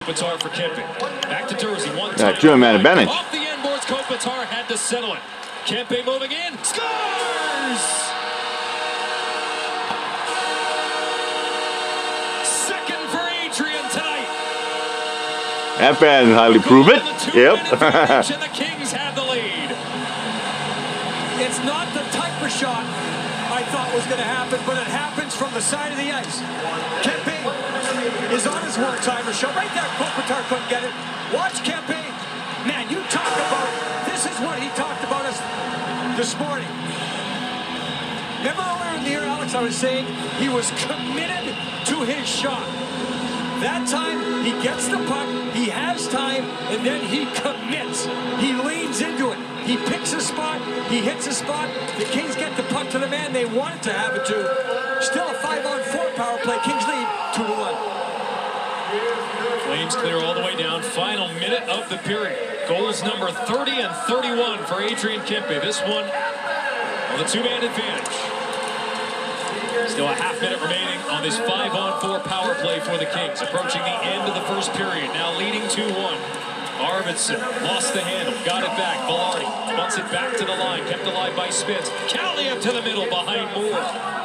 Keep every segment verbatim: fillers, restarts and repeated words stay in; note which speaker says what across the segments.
Speaker 1: Kopitar for Kempe. Back to Jersey. One
Speaker 2: Yeah, two man advantage.
Speaker 1: Off the end boards, Kopitar had to settle it. Kempe moving in. Scores! Second for Adrian tonight.
Speaker 2: That fan highly prove it. Yep.
Speaker 1: And the Kings have the lead.
Speaker 3: It's not the type of shot I thought was going to happen, but it happens from the side of the ice. Kempe is on his one-timer shot. Right there, Kopitar couldn't get it. Watch Kempe. Man, you talk about, this is what he talked about us this morning. Remember earlier in the year, Alex, I was saying he was committed to his shot. That time, he gets the puck, he has time, and then he commits. He leans into it. He picks a spot, he hits a spot. The Kings get the puck to the man they wanted to have it to. Still a five-on-four power play. Kings lead two to one.
Speaker 1: Flames clear all the way down. Final minute of the period. Goals number thirty and thirty-one for Adrian Kempe. This one on the two-man advantage. Still a half minute remaining on this five-on-four power play for the Kings. Approaching the end of the first period. Now leading two one. Arvidsson lost the handle, got it back. Velarde bunts it back to the line, kept alive by Spitz. Kaliev to the middle behind Moore.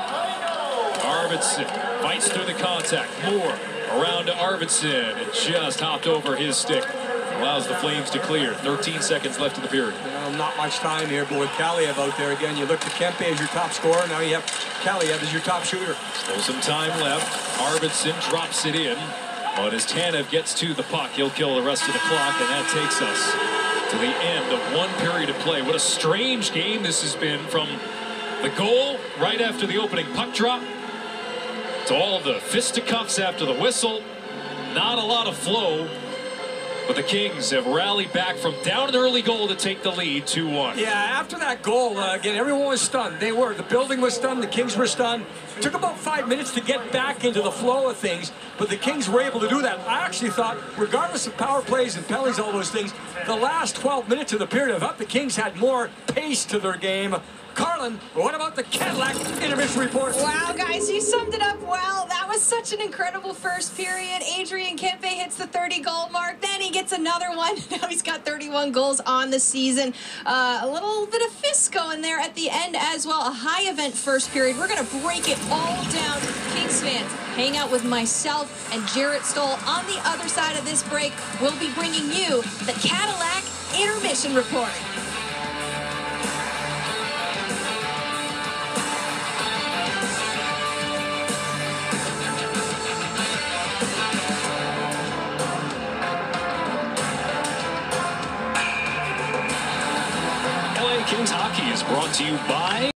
Speaker 1: Arvidsson fights through the contact. Moore around to Arvidsson. It just hopped over his stick. Allows the Flames to clear. thirteen seconds left in the period.
Speaker 3: Well, not much time here, but with Kaliev out there again, you look to Kempe as your top scorer. Now you have Kaliev as your top shooter.
Speaker 1: Still some time left. Arvidsson drops it in. But as Tanev gets to the puck, he'll kill the rest of the clock, and that takes us to the end of one period of play. What a strange game this has been, from the goal right after the opening puck drop to all the fisticuffs after the whistle. Not a lot of flow, but the Kings have rallied back from down an early goal to take the lead two one.
Speaker 3: Yeah, after that goal, uh, again, everyone was stunned. They were. The building was stunned. The Kings were stunned. It took about five minutes to get back into the flow of things, but the Kings were able to do that. I actually thought, regardless of power plays and penalties, all those things, the last twelve minutes of the period, I thought the Kings had more pace to their game. Carlin, what about the Cadillac intermission report?
Speaker 4: Wow, guys, you summed it up well. That was such an incredible first period. Adrian Kempe hits the thirty goal mark. Then he gets another one. Now he's got thirty-one goals on the season. Uh, a little bit of fist going there at the end as well. A high event first period. We're going to break it all down. Kings fans, hang out with myself and Jarrett Stoll on the other side of this break. We'll be bringing you the Cadillac intermission report.
Speaker 1: L A Kings hockey is brought to you by